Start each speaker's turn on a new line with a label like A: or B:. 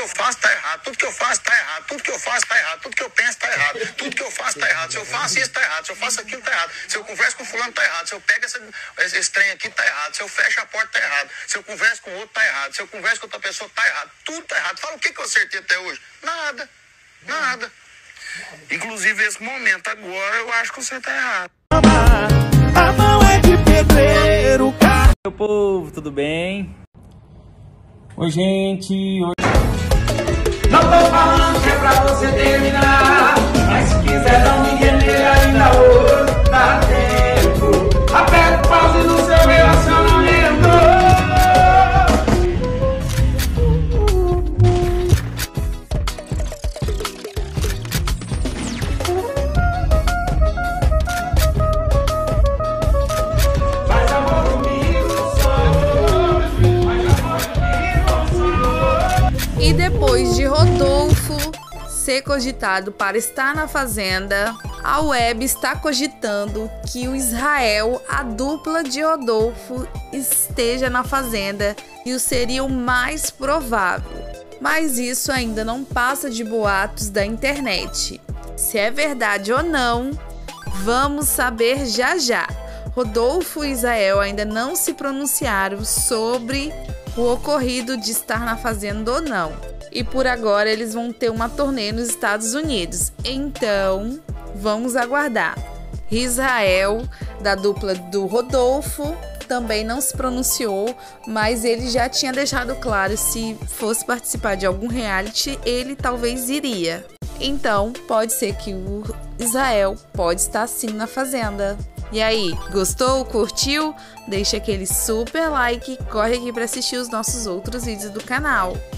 A: eu faço tá errado, tudo que eu faço tá errado, tudo que eu faço tá errado, tudo que eu penso tá errado, tudo que eu faço tá errado, se eu faço isso tá errado, se eu faço aquilo tá errado, se eu converso com fulano tá errado, se eu pego esse trem aqui tá errado, se eu fecho a porta tá errado, se eu converso com outro tá errado, se eu converso com outra pessoa tá errado, tudo tá errado. Fala o que eu acertei até hoje? Nada. Inclusive esse momento agora eu acho que você tá errado.
B: A mão é de pedreiro.
C: Meu povo, tudo bem? Oi, gente.
B: Não tô falando que é pra você terminar, mas se quiser dar um migué ainda hoje dá tempo. Aperta o pause no seu relacionamento. Faz amor comigo, sou. Faz amor comigo, sou.
D: E depois de Rodolfo ser cogitado para estar na Fazenda, a web está cogitando que o Israel, a dupla de Rodolfo, esteja na Fazenda, e o seria o mais provável. Mas isso ainda não passa de boatos da internet. Se é verdade ou não, vamos saber já já. Rodolfo e Israel ainda não se pronunciaram sobre o ocorrido de estar na Fazenda ou não. E por agora eles vão ter uma turnê nos Estados Unidos. Então, vamos aguardar. Israel, da dupla do Rodolfo, também não se pronunciou, mas ele já tinha deixado claro, se fosse participar de algum reality, ele talvez iria. Então, pode ser que o Israel pode estar sim na Fazenda. E aí, gostou? Curtiu? Deixa aquele super like e corre aqui para assistir os nossos outros vídeos do canal.